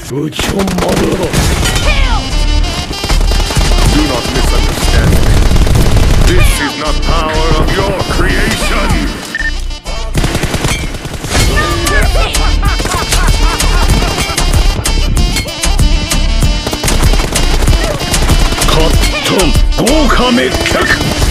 部長までだ。 Do not misunderstand me. This is not power of your creation. カットン豪華滅却。